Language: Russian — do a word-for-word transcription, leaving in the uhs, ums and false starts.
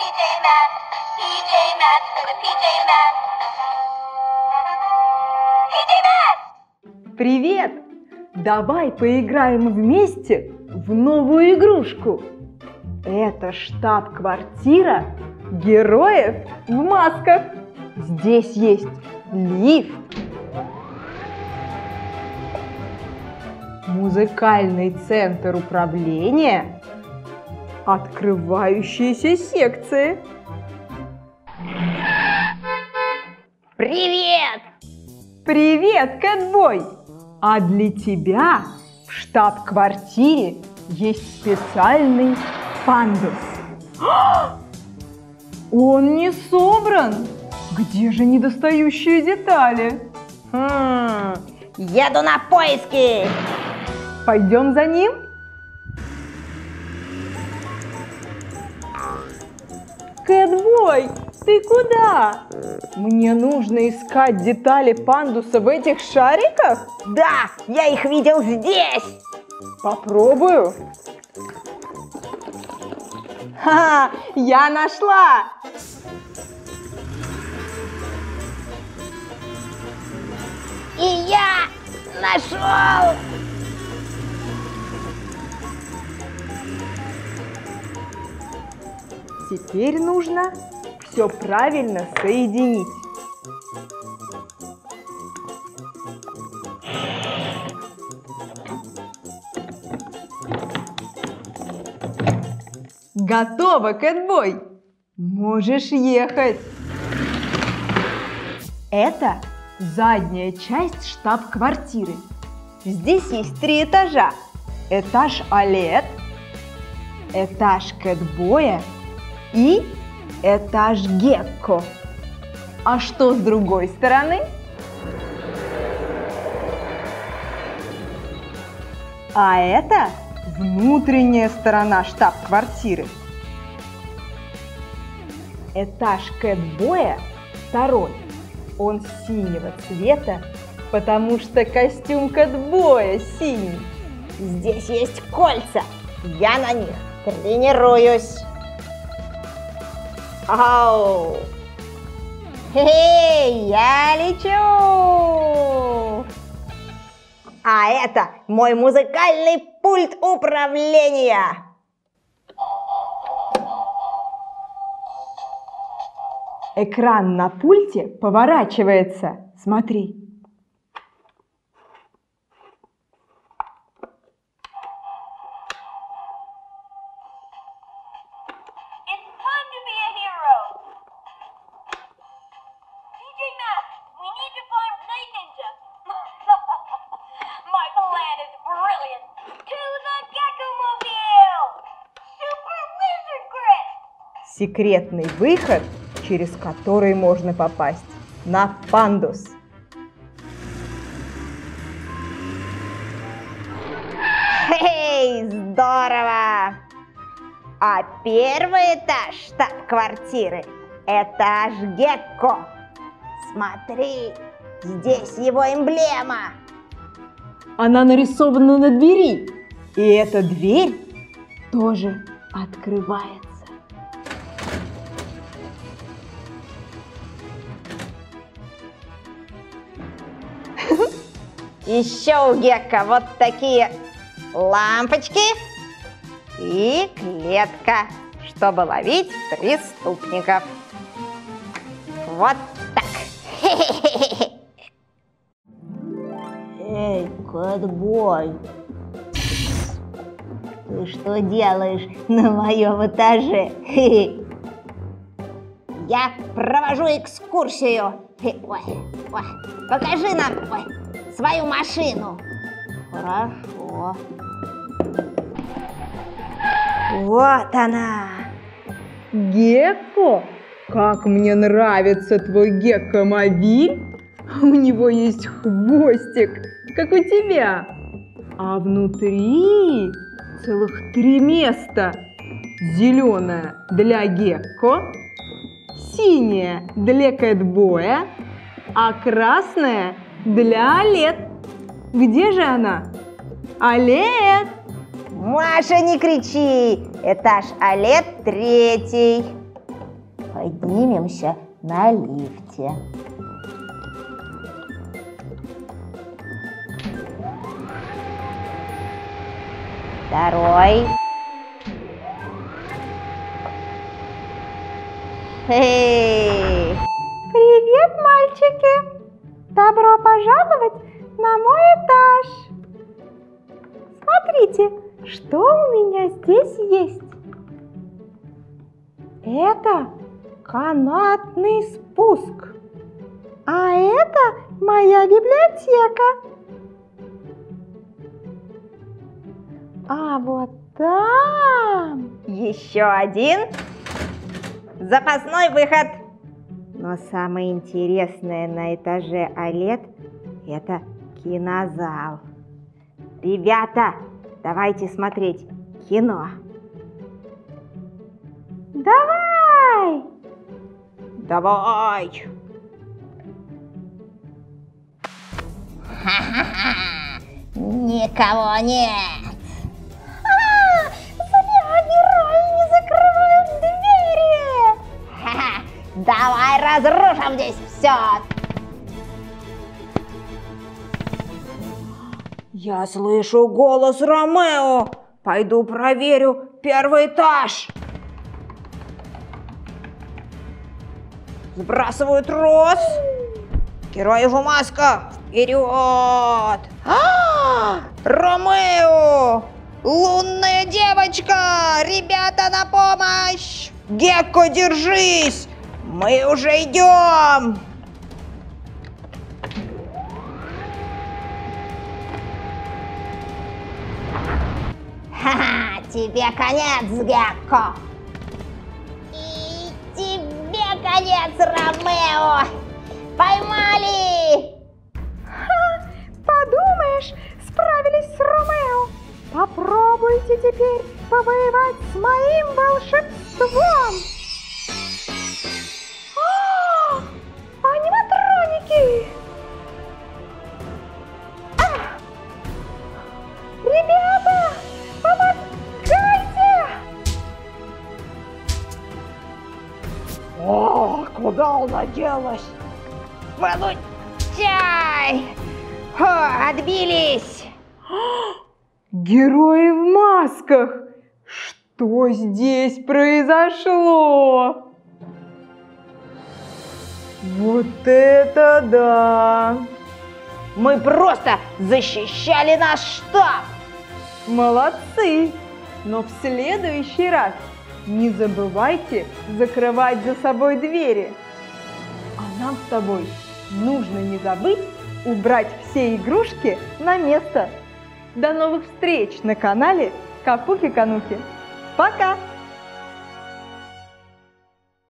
Привет! Давай поиграем вместе в новую игрушку. Это штаб-квартира героев в масках. Здесь есть лифт, музыкальный центр управления, открывающиеся секции. Привет! Привет, Кэтбой! А для тебя в штаб-квартире есть специальный пандус. А! Он не собран! Где же недостающие детали? Хм, еду на поиски! Пойдем за ним? Кэтбой, ты куда? Мне нужно искать детали пандуса в этих шариках? Да, я их видел здесь! Попробую. Ха, я нашла! И я нашел! Теперь нужно все правильно соединить. Готово, Кэтбой! Можешь ехать! Это задняя часть штаб-квартиры. Здесь есть три этажа. Этаж Олет, этаж Кэтбоя и этаж Гекко. А что с другой стороны? А это внутренняя сторона штаб-квартиры. Этаж Кэтбоя второй. Он синего цвета, потому что костюм Кэтбоя синий. Здесь есть кольца. Я на них тренируюсь. Ау! Хе-хе, я лечу! А это мой музыкальный пульт управления. Экран на пульте поворачивается. Смотри. Секретный выход, через который можно попасть на пандус. Эй, здорово! А первый этаж штаб-квартиры – этаж Гекко. Смотри, здесь его эмблема. Она нарисована на двери, и эта дверь тоже открывается. Еще у Гекко вот такие лампочки и клетка, чтобы ловить преступников. Вот так. Эй, Кэтбой, ты что делаешь на моем этаже? Я провожу экскурсию. Ой, ой, покажи нам ой, свою машину. Хорошо. Вот она. Гекко? Как мне нравится твой Гекко-мобиль. У него есть хвостик, как у тебя. А внутри целых три места. Зеленое для Гекко, синее для Кэтбоя, а красное для Олет. Где же она? Олет! Маша, не кричи! Этаж Олет третий. Поднимемся на лифте. Второй. Эй! Привет, мальчики! Добро пожаловать на мой этаж! Смотрите, что у меня здесь есть. Это канатный спуск. А это моя библиотека. А вот там Еще один запасной выход. Но самое интересное на этаже Олет – это кинозал. Ребята, давайте смотреть кино. давай! Давай! Никого нет. А, зря герои не закрывают двери! Ха-ха, давай разрушим здесь все. Я слышу голос Ромео. Пойду проверю первый этаж. Сбрасываю трос. Героеву маска. Вперед! А, Ромео! Лунная девочка! Ребята, на помощь! Гекко, держись! Мы уже идем! Ха-ха! Тебе конец, Гекко! И тебе конец, Ромео! Поймали! Ха, подумаешь, справились с Ромео. Попробуйте теперь повоевать с моим волшебством. А, аниматроники! А! Ребята, помогайте! О, куда она делась? Получай! О, отбились! Герои в масках! Что здесь произошло? Вот это да! Мы просто защищали наш штаб! Молодцы! Но в следующий раз не забывайте закрывать за собой двери. А нам с тобой нужно не забыть убрать все игрушки на место. До новых встреч на канале Капуки-Кануки. Пока!